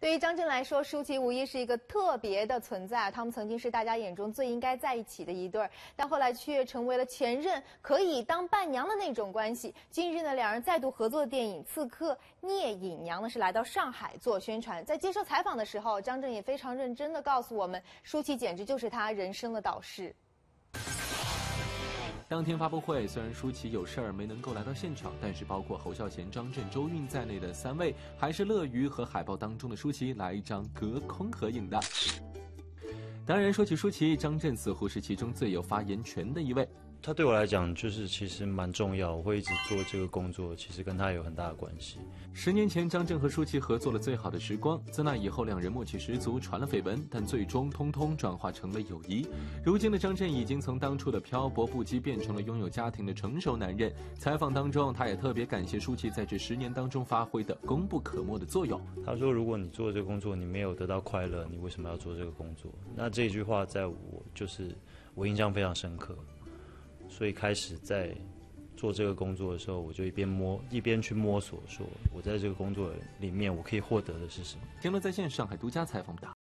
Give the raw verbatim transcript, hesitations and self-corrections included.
对于张震来说，舒淇无疑是一个特别的存在。他们曾经是大家眼中最应该在一起的一对儿，但后来却成为了前任可以当伴娘的那种关系。近日呢，两人再度合作的电影《刺客聂隐娘》呢是来到上海做宣传。在接受采访的时候，张震也非常认真地告诉我们，舒淇简直就是他人生的导师。 当天发布会，虽然舒淇有事儿没能够来到现场，但是包括侯孝贤、张震、周韵在内的三位，还是乐于和海报当中的舒淇来一张隔空合影的。当然，说起舒淇，张震似乎是其中最有发言权的一位。 他对我来讲就是其实蛮重要，我会一直做这个工作，其实跟他有很大的关系。 十年前，张震和舒淇合作了《最好的时光》，自那以后，两人默契十足，传了绯闻，但最终通通转化成了友谊。如今的张震已经从当初的漂泊不羁变成了拥有家庭的成熟男人。采访当中，他也特别感谢舒淇在这十年当中发挥的功不可没的作用。 他说：“如果你做这个工作，你没有得到快乐，你为什么要做这个工作？”那这句话在我就是我印象非常深刻。 所以开始在做这个工作的时候，我就一边摸一边去摸索，说我在这个工作里面我可以获得的是什么。 听了在线上海独家采访的。